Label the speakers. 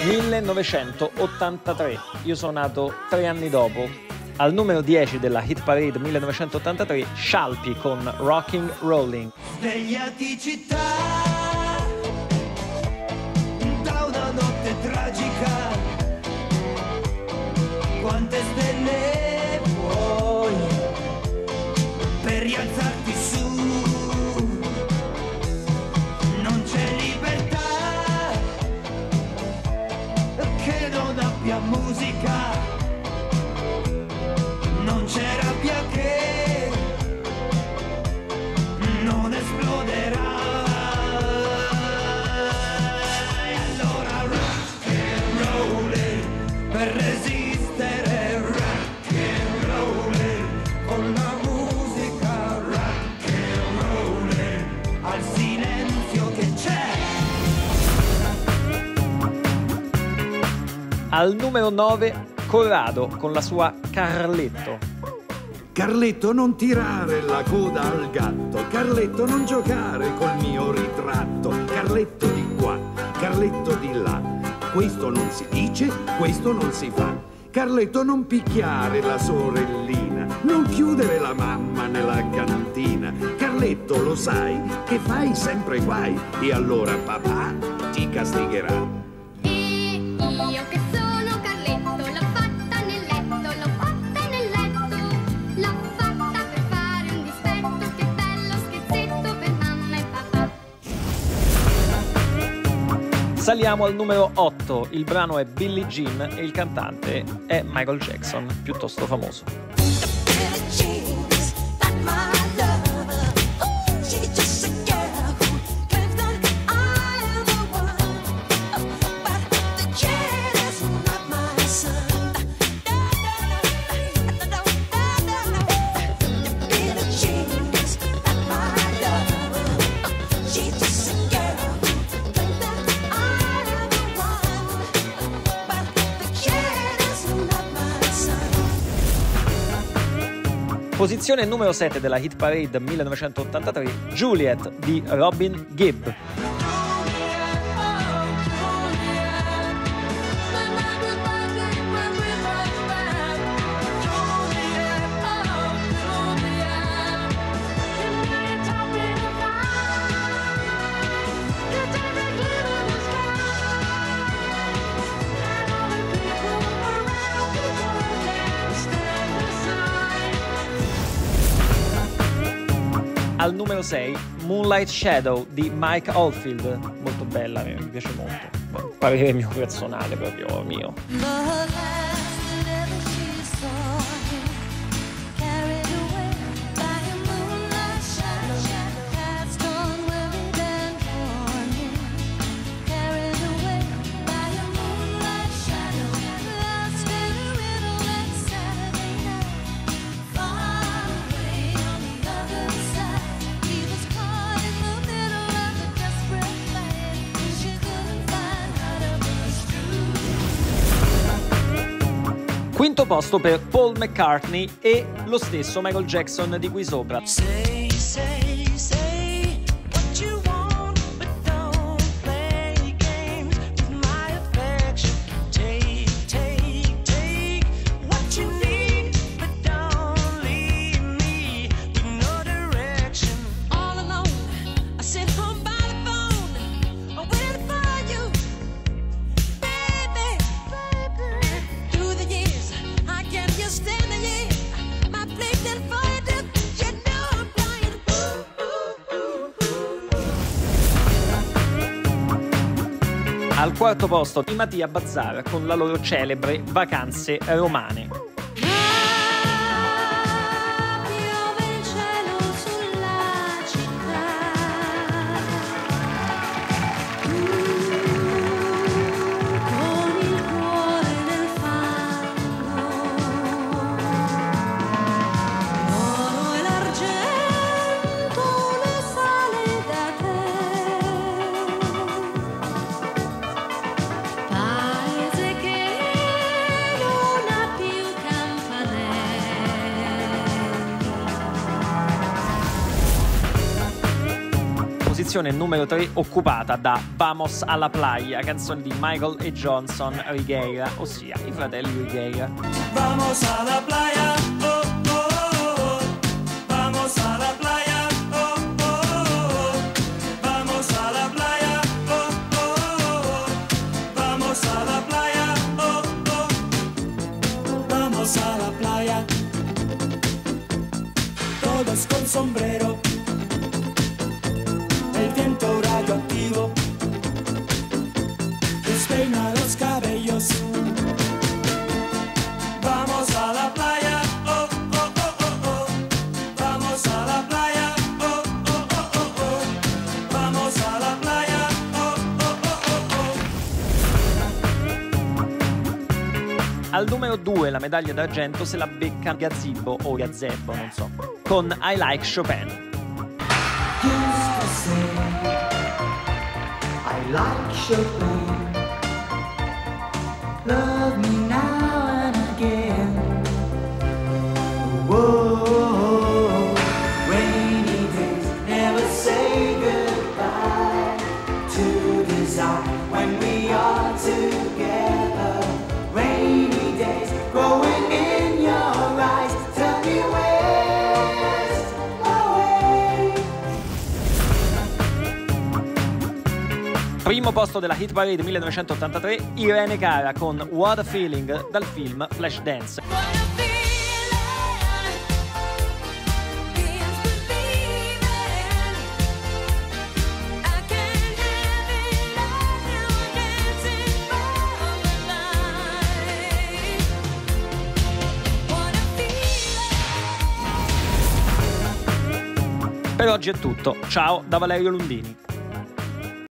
Speaker 1: 1983, io sono nato 3 anni dopo. Al numero 10 della Hit Parade 1983, Scialpi con Rocking Rolling.
Speaker 2: Svegliati città da una notte tragica, quante stelle vuoi per rialzarti su, non c'è libertà che non abbia musica, non c'è rabbia che non esploderà. E allora rock and rollin' per resistere, rock and rollin' con la musica, rock and rollin' al silenzio che c'è.
Speaker 1: Al numero 9, Corrado con la sua Carletto.
Speaker 3: Carletto, non tirare la coda al gatto, Carletto, non giocare col mio ritratto, Carletto di qua, Carletto di là, questo non si dice, questo non si fa. Carletto, non picchiare la sorellina, non chiudere la mamma nella cantina, Carletto, lo sai che fai sempre guai e allora papà ti castigherà.
Speaker 4: Io che sono Carletto, l'ho fatta nel letto, l'ho fatta nel letto, l'ho fatta per fare un dispetto, che bello scherzetto per mamma e papà.
Speaker 1: Saliamo al numero 8, il brano è Billie Jean e il cantante è Michael Jackson, piuttosto famoso. Posizione numero 7 della Hit Parade 1983, Juliet di Robin Gibb. Al numero 6, Moonlight Shadow di Mike Oldfield, molto bella, mi piace molto, parere mio personale, proprio mio. Quinto posto per Paul McCartney e lo stesso Michael Jackson di qui sopra. Al quarto posto i Mattia Bazzar con la loro celebre Vacanze romane. posizione numero 3 occupata da Vamos a la Playa, canzone di Michael e Johnson Righeira, ossia i fratelli Righeira.
Speaker 2: Vamos a la playa, oh, oh, oh. Vamos a la playa, oh, oh, oh. Vamos a la playa, oh, oh, oh. Vamos a la playa, oh, oh. Vamos a la playa. Todos con sombrero. El viento radioactivo despeina los cabellos. Vamos a la playa, oh, oh, oh, oh, oh. Vamos a la playa, oh, oh, oh, oh, oh. Vamos a la playa, oh, oh, oh, oh, oh.
Speaker 1: Al numero 2 la medaglia d'argento se la becca Gazebo o Gazebo, non so, con I Like Chopin.
Speaker 5: Used to say I like Chopin. Love me now and again. Whoa, rainy days never say goodbye to desire when we are together. Rainy days growing in your eyes. Tell me where's away.
Speaker 1: Primo posto della Hit Parade 1983, Irene Cara con What a Feeling dal film Flashdance.
Speaker 4: What a feeling, feels believing. I can't have it all now, dancing for the light. What a feeling.
Speaker 1: Per oggi è tutto, ciao da Valerio Lundini.